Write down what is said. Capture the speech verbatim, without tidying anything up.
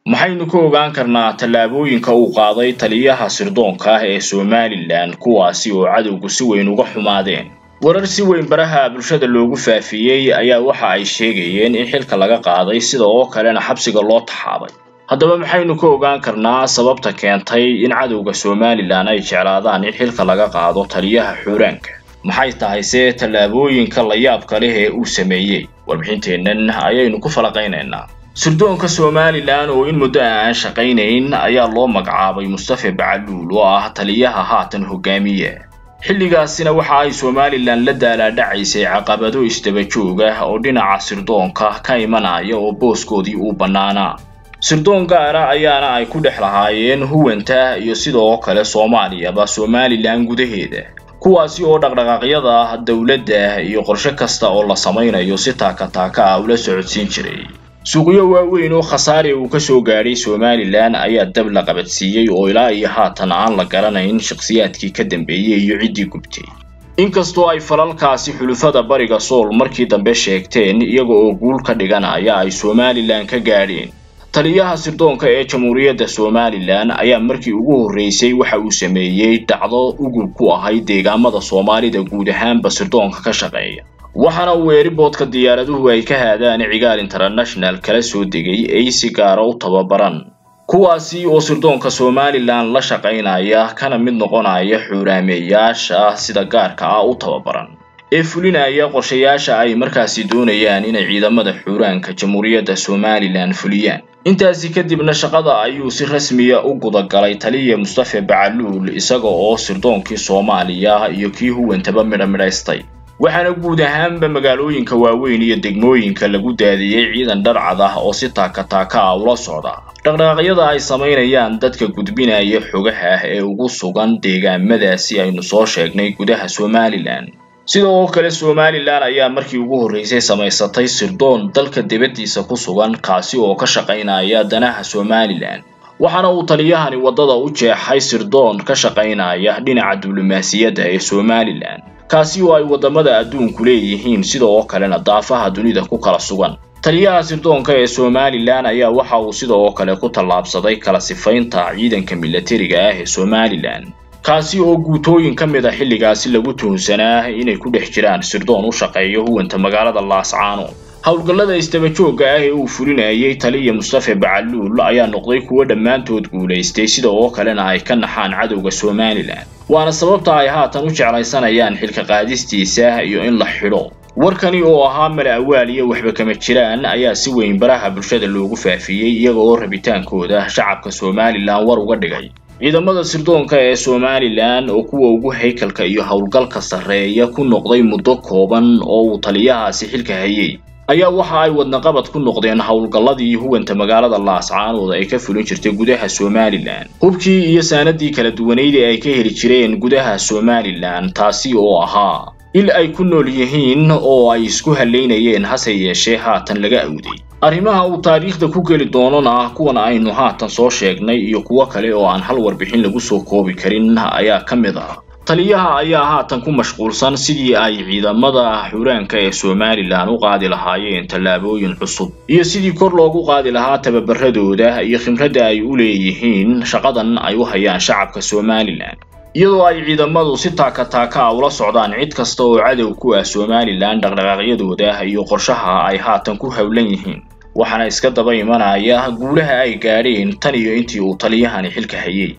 maxaynu ku ogaan karnaa tallaabooyinka uu qaaday taliyaha sirdoonka ah ee Somaliland kuwaasi oo cadowgu si weyn uga xumaadeen warar si weyn baraha bulshada loogu faafiyay ayaa waxa ay sheegayeen in xilka laga qaaday sida oo kalena xabsiga loo taxaabay haddaba maxaynu ku ogaan karnaa sababta keentay in cadowga Somaliland ay jeclaadaan in xilka laga qaado taliyaha xuuraanka maxay tahay see tallaabooyinka la yaabka leh ee uu sameeyay warbixinteennan ayaynu ku falaqaynaynaa sirdoonka Somaliland oo in muddo aan shaqaynayn ayaa loo magacaabay Mustafa Bacaluul oo ah taliyaha haatan hogaamiye xilligaasina waxa ay Somaliland la daalaadhacaysay caqabado isdaba joog ah oo dhinaca sirdoonka ka imanaya oo booskoodii uu banaanaa sirdoon gaar ah ayaana ay ku dhex lahaayeen huwanta iyo sidoo kale Soomaaliyaba Somaliland gudaheeda kuwaasi oo dhaqdhaqaaqyada dawladda iyo qorshe kasta oo la samaynayo si taaka taaka ah ula socodsiin jiray suuqyo waaweyn oo khasaare uu ka soo gaaray Somaliland ayaa dab la qabadsiiyay oo ilaa iyo haatan aan la garanayn shakhsiyaadkii ka dambeeyay iyo cidii gubtay inkastoo ay falalkaasi xulufada bariga Sool markii dambe sheegteen iyaga oo guul ka dhiganaya ay Somaliland ka gaadheen taliyaha sirdoonka ee Jamhuuriyadda Somaliland ayaa markii ugu horeysay waxa uu sameeyay dhacdo ugu ku ahay deegaamada Soomaalida guud ahaan sirdoonka ka shaqeeya waxaana uu airportka diyaaraduhu ay ka haadaan Cigaal International kala soo degay ay si gaar ah u tababaran kuwaasi oo sirdoonka Somaliland la shaqeynaya kana mid noqonaya xuuraameyaasha sida gaarka ah u tababaran ee fulinaya qorshayaasha ay markaasi doonayaan inay ciidamada xuuraanka Jamhuuriyadda Somaliland fuliyaan intaasi kadibna shaqada ayuu si rasmi ah u gudagalay taliye Mustafa Bacaluul isaga oo sirdoonkii Soomaaliya iyo kii huwantaba midhamidhaystay waxaana guud ahaanba magaalooyinka waaweyn iyo degmooyinka lagu daadiyay ciidan dharcad ah oo si taaka taaka ah ula socda dhaqdhaqaaqyada ay sameynayaan dadka gudbinaya xogaha ah ee ugu sugan deegaamadaasi aynu soo sheegnay gudaha Somaliland sidoo kale Somaliland ayaa markii ugu horeysay samaysatay sirdoon dalka dibadiisa ku sugan kaasi oo ka shaqeynaya danaha Somaliland waxaana uu taliyahani wadada u jeexay sirdoon ka shaqeynaya dhinaca diblomaasiyadda ee Somaliland kaasi oo ay wadamada adduunku leeyihiin sidoo kalena daafaha dunida ku kala sugan taliyaha sirdoonka ee Somaliland ayaa waxa uu sidoo kale ku tallaabsaday kala sifaynta ciidanka militariga ah ee Somaliland kaasi oo guutooyin kamid ah xilligaasi lagu tuhunsanaa inay ku dhex jiraan sirdoon u shaqeeyo huwanta magaalada Laascaanood hawlgallada istaba joogga ah ee uu fulinayay taliye Mustafa Bacaluul ayaa noqday kuwa dhammaantood guuleystay sidoo kalena ay ka naxaan cadowga Somaliland waana sababta ay haatan u jeclaysanayaan xilka qaadistiisa iyo in la xidho warkani oo ahaa mala awaal iyo waxba kama jiraan ayaa si weyn baraha bulshada loogu faafiyay iyaga oo rabitaankooda shacabka Somaliland war uga dhigay ciidamada sirdoonka ee Somaliland oo kuwa ugu haykalka iyo hawlgalka sareeya ku noqday muddo kooban oo uu taliyahaasi xilka hayay ayaa waxa ay wadna qabad ku noqdeen hawlgalladii huwanta magaalada Laascaanood ay ka fulin jirtay gudaha Somaliland hubkii iyo saanadii kala duwaneyd ee ay ka heli jireen gudaha Somaliland taasi oo ahaa il ay ku nool yihiin oo ay isku haleynayeen hase yeeshee haatan laga awday arrimaha uu taariikhda ku geli doonana kuwan aynu haatan soo sheegnay iyo kuwa kale oo aan hal warbixin lagu soo koobi karin ayaa kamid ah taliyaha ayaa haatan ku mashquulsan sidii ay ciidamada xuuraanka ee Somaliland u qaadi lahaayeen tallaabooyin cusub iyo sidii kor loogu qaadi lahaa tababaradooda iyo khibradda ay u leeyihiin shaqadan ay u hayaan shacabka Somaliland iyadoo ay ciidamadu si taaka taaka ula socdaan cid kasta oo cadow ku ah Somaliland dhaqdhaqaaqyadooda iyo qorshaha ay haatan ku hawlan yihiin waxaana iska daba imanaya guulaha ay gaadheen tan iyo intii uu taliyahani xilka hayay